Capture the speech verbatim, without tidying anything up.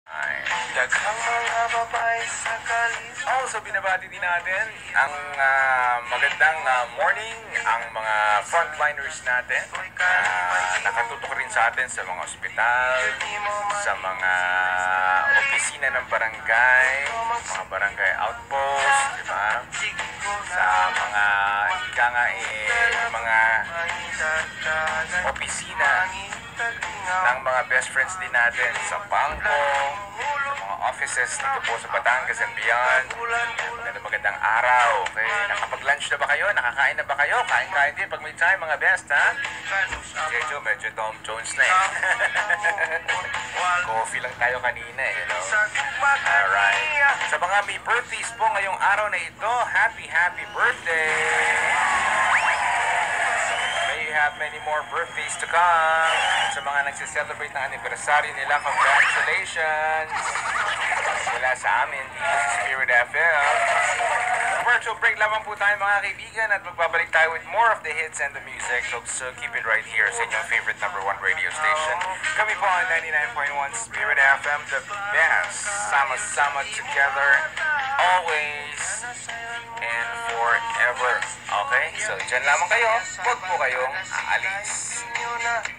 Daghang mga babae sa kalis. Also, binabati din natin ang ah, magandang ah, morning, ang mga frontliners natin. Ah, nakatutok rin sa atin sa mga ospital, sa mga opisina ng barangay, mga barangay outpost, di ba? Sa mga, ika nga eh, mga opisina ng mga best friends din natin sa bangko, mga offices dito po sa Batangas and beyond. Magandang magandang araw. Okay, nakapag-lunch na ba kayo? Nakakain na ba kayo? Kain-kain din pag may time, mga best, ha? Medyo, medyo Tom Jones na eh. Coffee lang tayo kanina eh, you know? Alright. Sa mga may birthdays po ngayong araw na ito, happy, happy birthday! May you have many more birthdays to come. Sa mga nagsiselebrate ng anniversary nila, congratulations! Mula sa amin dito sa Spirit F M. Virtual break lamang po tayo mga kaibigan at magbabalik tayo with more of the hits and the music. So keep it right here sa inyong favorite number one radio station. Kami po ang ninety-nine point one Spirit F M, the best. Sama-sama together, always and forever. Okay? So dyan lamang kayo. Huwag po kayong aalis.